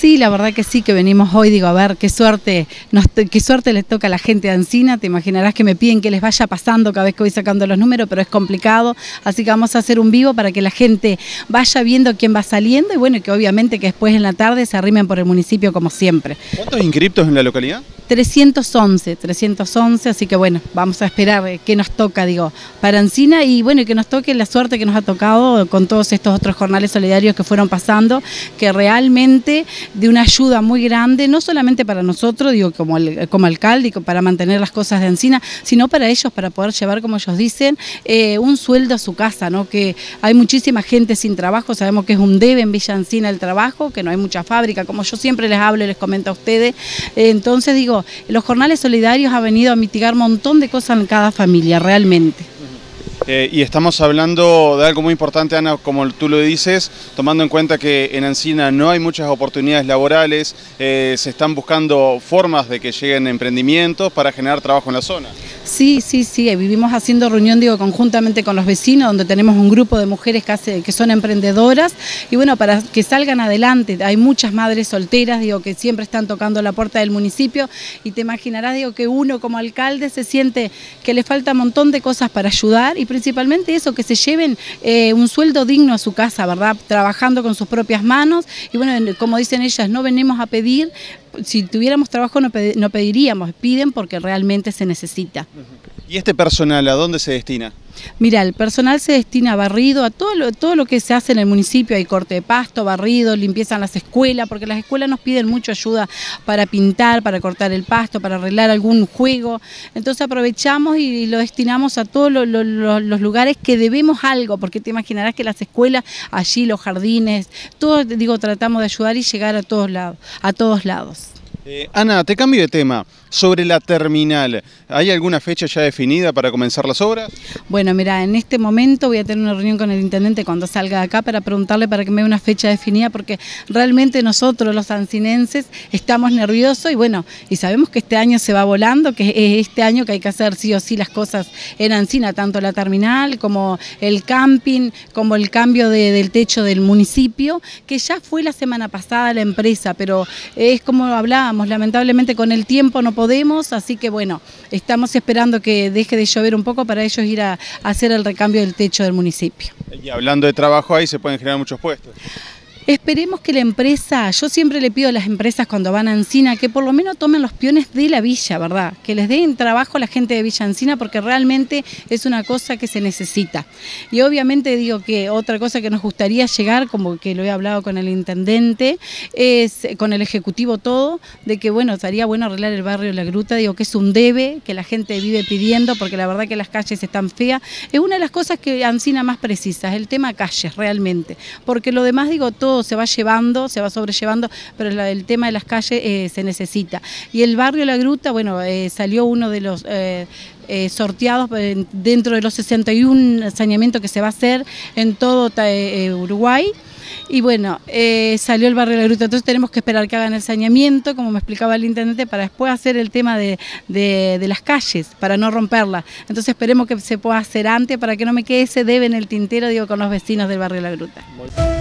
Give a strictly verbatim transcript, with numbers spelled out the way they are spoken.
Sí, la verdad que sí, que venimos hoy, digo, a ver qué suerte, nos, qué suerte les toca a la gente de Ancina. Te imaginarás que me piden que les vaya pasando cada vez que voy sacando los números, pero es complicado, así que vamos a hacer un vivo para que la gente vaya viendo quién va saliendo y bueno, que obviamente que después en la tarde se arrimen por el municipio como siempre. ¿Cuántos inscriptos en la localidad? trescientos once, trescientos once, así que bueno, vamos a esperar qué nos toca, digo, para Ancina y bueno, que nos toque la suerte que nos ha tocado con todos estos otros jornales solidarios que fueron pasando, que realmente de una ayuda muy grande, no solamente para nosotros, digo, como, el, como alcalde, para mantener las cosas de Ancina, sino para ellos, para poder llevar, como ellos dicen, eh, un sueldo a su casa, ¿no? Que hay muchísima gente sin trabajo, sabemos que es un debe en Villa Ancina el trabajo, que no hay mucha fábrica, como yo siempre les hablo y les comento a ustedes, eh, entonces digo, los jornales solidarios han venido a mitigar un montón de cosas en cada familia, realmente. Eh, y estamos hablando de algo muy importante, Ana, como tú lo dices, tomando en cuenta que en Ancina no hay muchas oportunidades laborales, eh, se están buscando formas de que lleguen emprendimientos para generar trabajo en la zona. Sí, sí, sí, vivimos haciendo reunión, digo, conjuntamente con los vecinos, donde tenemos un grupo de mujeres que, hace, que son emprendedoras, y bueno, para que salgan adelante, hay muchas madres solteras, digo, que siempre están tocando la puerta del municipio, y te imaginarás, digo, que uno como alcalde se siente que le falta un montón de cosas para ayudar, y principalmente eso, que se lleven eh, un sueldo digno a su casa, ¿verdad? Trabajando con sus propias manos, y bueno, como dicen ellas, no venimos a pedir. Si tuviéramos trabajo no, pedi no pediríamos, piden porque realmente se necesita. ¿Y este personal a dónde se destina? Mira, el personal se destina a barrido, a todo lo, todo lo que se hace en el municipio, hay corte de pasto, barrido, limpiezan las escuelas, porque las escuelas nos piden mucha ayuda para pintar, para cortar el pasto, para arreglar algún juego, entonces aprovechamos y lo destinamos a todos lo, lo, lo, los lugares que debemos algo, porque te imaginarás que las escuelas, allí los jardines, todos, digo, tratamos de ayudar y llegar a todos lados, a todos lados. Eh, Ana, te cambio de tema. Sobre la terminal, ¿hay alguna fecha ya definida para comenzar las obras? Bueno, mira, en este momento voy a tener una reunión con el intendente cuando salga de acá para preguntarle para que me dé una fecha definida, porque realmente nosotros los ancinenses estamos nerviosos y bueno, y sabemos que este año se va volando, que es este año que hay que hacer sí o sí las cosas en Ancina, tanto la terminal como el camping, como el cambio de, del techo del municipio, que ya fue la semana pasada la empresa, pero es como hablábamos, lamentablemente con el tiempo no podemos podemos, así que bueno, estamos esperando que deje de llover un poco para ellos ir a, a hacer el recambio del techo del municipio. Y hablando de trabajo ahí se pueden generar muchos puestos. Esperemos que la empresa, yo siempre le pido a las empresas cuando van a Ancina que por lo menos tomen los peones de la villa, ¿verdad? Que les den trabajo a la gente de Villa Ancina porque realmente es una cosa que se necesita. Y obviamente digo que otra cosa que nos gustaría llegar, como que lo he hablado con el intendente, es con el ejecutivo todo, de que bueno, estaría bueno arreglar el barrio La Gruta, digo que es un debe que la gente vive pidiendo porque la verdad que las calles están feas. Es una de las cosas que Ancina más precisa, es el tema calles realmente, porque lo demás digo todo se va llevando, se va sobrellevando, pero la, el tema de las calles eh, se necesita. Y el barrio La Gruta, bueno, eh, salió uno de los eh, eh, sorteados eh, dentro de los sesenta y uno saneamientos que se va a hacer en todo eh, Uruguay. Y bueno, eh, salió el barrio La Gruta, entonces tenemos que esperar que hagan el saneamiento, como me explicaba el intendente, para después hacer el tema de, de, de las calles, para no romperlas. Entonces esperemos que se pueda hacer antes, para que no me quede ese debe en el tintero, digo, con los vecinos del barrio La Gruta.